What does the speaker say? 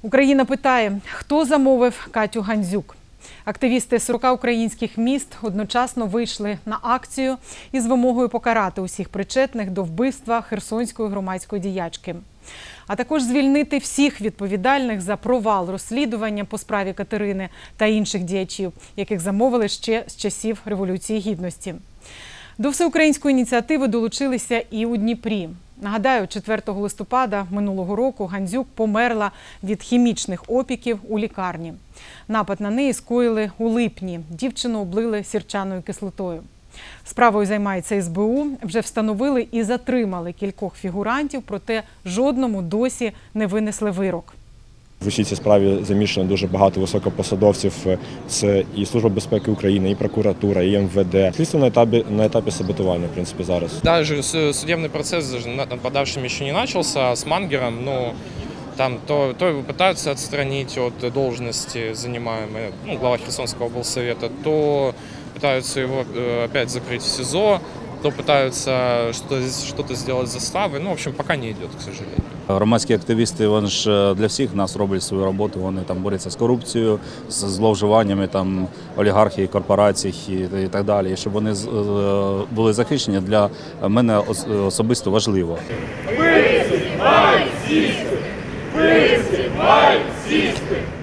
Україна питає, хто замовив Катю Гандзюк. Активісти 40 українських міст одночасно вийшли на акцію із вимогою покарати усіх причетних до вбивства херсонської громадської діячки. А також звільнити всіх відповідальних за провал розслідування по справі Катерини та інших діячів, яких замовили ще з часів Революції Гідності. До всеукраїнської ініціативи долучилися і у Дніпрі. Нагадаю, 4 листопада минулого року Гандзюк померла від хімічних опіків у лікарні. Напад на неї скоїли у липні. Дівчину облили сірчаною кислотою. Справою займається СБУ. Вже встановили і затримали кількох фігурантів, проте жодному досі не винесли вирок. В усій цій справі замішано дуже багато високопосадовців. Це і Служба безпеки України, і прокуратура, і МВД. Слідство на етапі саботування, в принципі, зараз. Даже судебный процесс над нападавшим еще не начался, с Мангером, но там то его пытаются отстранить от должности занимаемой, глава Херсонского облсовета, то пытаются его опять закрыть в СИЗО, то пытаются что-то сделать с заставой. В общем, пока не идет, к сожалению. Громадські активісти, вони ж для всіх нас роблять свою роботу, вони там борються з корупцією, з зловживаннями там олігархів, корпорацій і так далі. І щоб вони були захищені, для мене особисто важливо. Вбивці мають сісти! Вбивці мають сісти!